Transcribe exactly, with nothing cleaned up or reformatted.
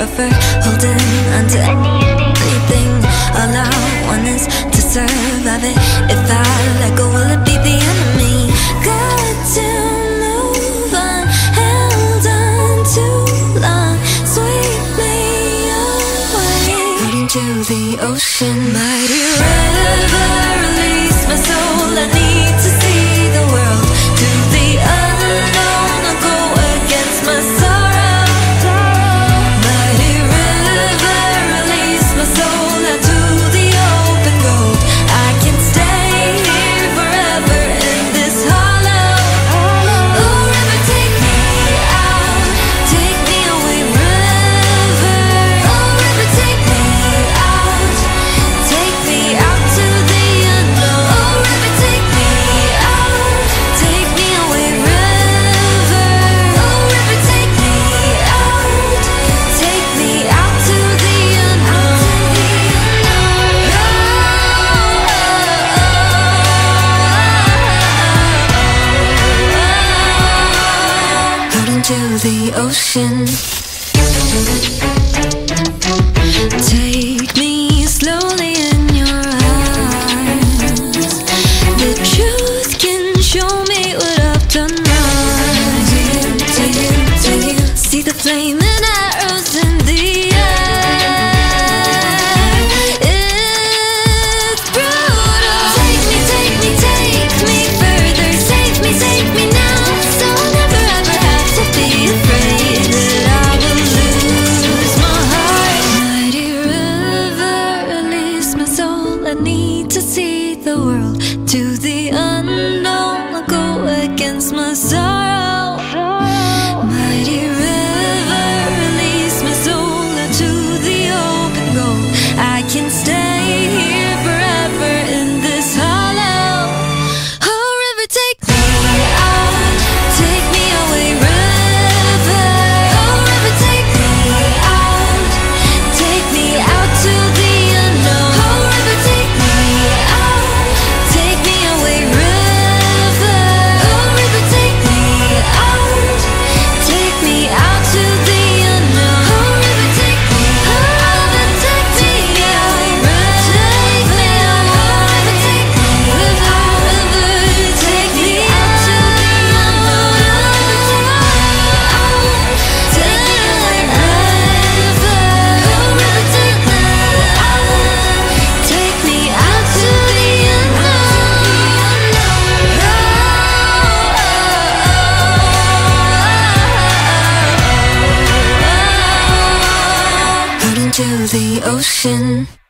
forever holding onto anything. All I want is to survive it. If I let go, will it be the enemy? Got to move on, held on too long. Sweep me away out into the ocean. Mighty river, release my soul. I need to see the world. To the unknown, I'll go against my sorrow. Mighty river, release my soul out to the open road. I can stay here forever in this hollow. Oh, river, take me out, take me away, river. Oh, river, take me out, take me out to the unknown. Oh, river, take me out, take me away, river. Oh, river, take me out, take me out to the unknown. Out into the ocean. Take me slowly in your eyes. The truth can show me what I've done wrong. Do you, do you, do you see the flame and arrows in the air? It's brutal. Take me, take me, take me further. Save me, save me now. So I'll never ever have to be afraid that I will lose my heart. Mighty river, release my soul. I need to see the world. To the unknown, I'll go against my sorrow. Mighty river, release my soul out to the open road. I can stay here forever in this hollow. Oh, river, take me out, take me away, river. Oh, river, take me out, take me out to the unknown. Oh, river, take me out, take me away, river. Oh, river, take me out, take me out to the unknown. Oh, river, take me out, take me out, take me out, river, take me out, river, take me out to the unknown. Take me away, river. Oh, river, take me out, take me out to the unknown. Out into the ocean.